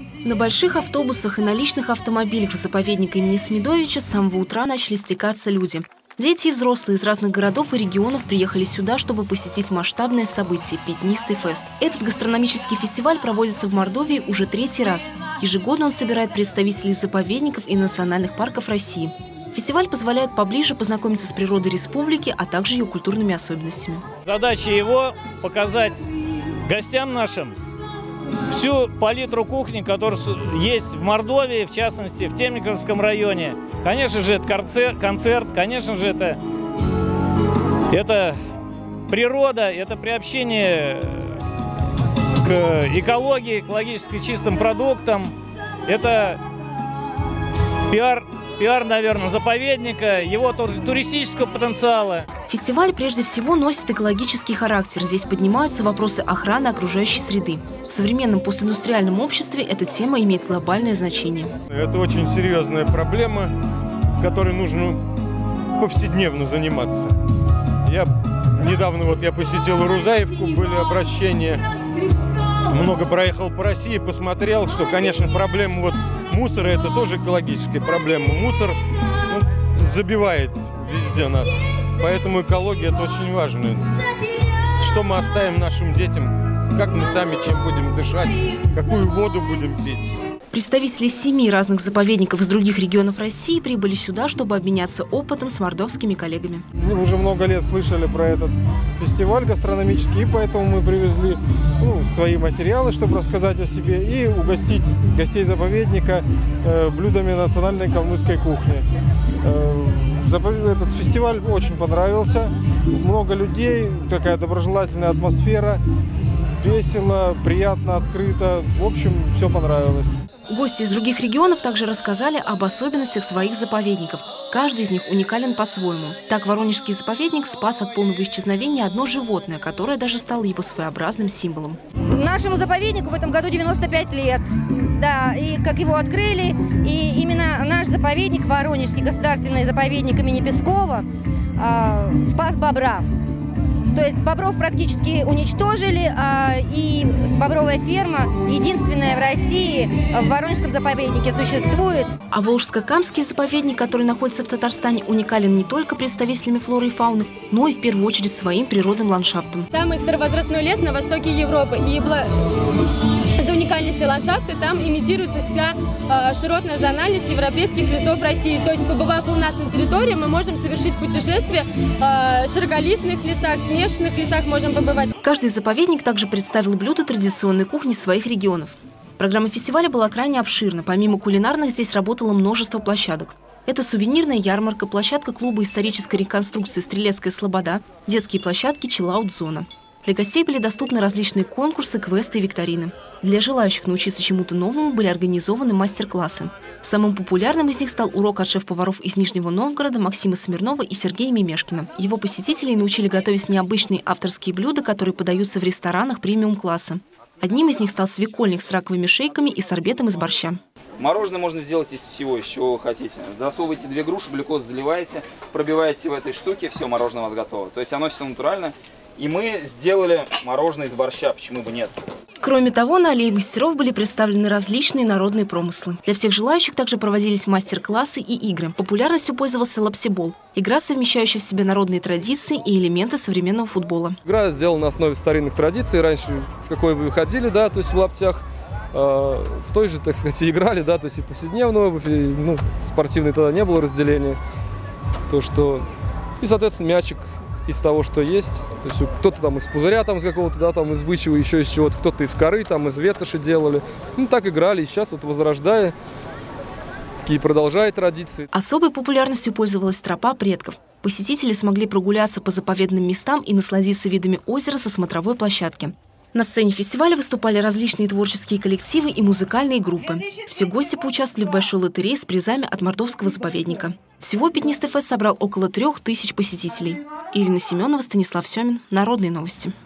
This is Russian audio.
На больших автобусах и на личных автомобилях в заповедник имени Смедовича с самого утра начали стекаться люди. Дети и взрослые из разных городов и регионов приехали сюда, чтобы посетить масштабное событие – Пятнистый фест. Этот гастрономический фестиваль проводится в Мордовии уже 3-й раз. Ежегодно он собирает представителей заповедников и национальных парков России. Фестиваль позволяет поближе познакомиться с природой республики, а также ее культурными особенностями. Задача его – показать гостям нашим всю палитру кухни, которая есть в Мордовии, в частности, в Темниковском районе. Конечно же, это концерт, конечно же, это природа, это приобщение к экологии, экологически чистым продуктам. Это пиар, наверное, заповедника, его туристического потенциала. Фестиваль прежде всего носит экологический характер. Здесь поднимаются вопросы охраны окружающей среды. В современном постиндустриальном обществе эта тема имеет глобальное значение. Это очень серьезная проблема, которой нужно повседневно заниматься. Недавно я посетил Рузаевку, были обращения, много проехал по России, посмотрел, что, конечно, проблема мусора – это тоже экологическая проблема. Мусор забивает везде нас, поэтому экология – это очень важно. Что мы оставим нашим детям, как мы сами чем будем дышать, какую воду будем пить. Представители 7 разных заповедников из других регионов России прибыли сюда, чтобы обменяться опытом с мордовскими коллегами. Мы уже много лет слышали про этот фестиваль гастрономический, и поэтому мы привезли свои материалы, чтобы рассказать о себе и угостить гостей заповедника блюдами национальной калмыцкой кухни. Этот фестиваль очень понравился, много людей, такая доброжелательная атмосфера, весело, приятно, открыто, в общем, все понравилось. Гости из других регионов также рассказали об особенностях своих заповедников. Каждый из них уникален по-своему. Так, Воронежский заповедник спас от полного исчезновения одно животное, которое даже стало его своеобразным символом. Нашему заповеднику в этом году 95 лет. Да, и как его открыли, и именно наш заповедник, Воронежский государственный заповедник имени Пескова, спас бобра. То есть бобров практически уничтожили, и бобровая ферма, единственная в России, в Воронежском заповеднике существует. А Волжско-Камский заповедник, который находится в Татарстане, уникален не только представителями флоры и фауны, но и в первую очередь своим природным ландшафтом. Самый старовозрастной лес на востоке Европы. И из-за уникальности ландшафта там имитируется вся широтная зональность европейских лесов России. То есть, побывав у нас на территории, мы можем совершить путешествие в широколистных лесах, смешанных лесах можем побывать. Каждый заповедник также представил блюда традиционной кухни своих регионов. Программа фестиваля была крайне обширна. Помимо кулинарных, здесь работало множество площадок. Это сувенирная ярмарка, площадка клуба исторической реконструкции «Стрелецкая слобода», детские площадки «Чиллаут-зона». Для гостей были доступны различные конкурсы, квесты и викторины. Для желающих научиться чему-то новому были организованы мастер-классы. Самым популярным из них стал урок от шеф-поваров из Нижнего Новгорода Максима Смирнова и Сергея Мемешкина. Его посетителей научили готовить необычные авторские блюда, которые подаются в ресторанах премиум-класса. Одним из них стал свекольник с раковыми шейками и сорбетом из борща. Мороженое можно сделать из всего, из чего вы хотите. Засовываете 2 груши, глюкоз заливаете, пробиваете в этой штуке, все, мороженое у вас готово. То есть оно все натурально. И мы сделали мороженое из борща, почему бы нет. Кроме того, на аллее мастеров были представлены различные народные промыслы. Для всех желающих также проводились мастер-классы и игры. Популярностью пользовался лапсибол – игра, совмещающая в себе народные традиции и элементы современного футбола. Игра сделана на основе старинных традиций. Раньше в какой вы ходили, да, то есть в лаптях, в той же, так сказать, играли, да, то есть и повседневную обувь, и, спортивной тогда не было разделения. И, соответственно, мячик из того, что есть. То есть кто-то там из пузыря, там из какого-то, да, там из бычьего, еще из чего-то, кто-то из коры, там из ветоши делали. Так играли, и сейчас возрождая, такие продолжая традиции. Особой популярностью пользовалась тропа предков. Посетители смогли прогуляться по заповедным местам и насладиться видами озера со смотровой площадки. На сцене фестиваля выступали различные творческие коллективы и музыкальные группы. Все гости поучаствовали в большой лотерее с призами от Мордовского заповедника. Всего Пятнистый фест собрал около 3000 посетителей. Ирина Семенова, Станислав Семин. Народные новости.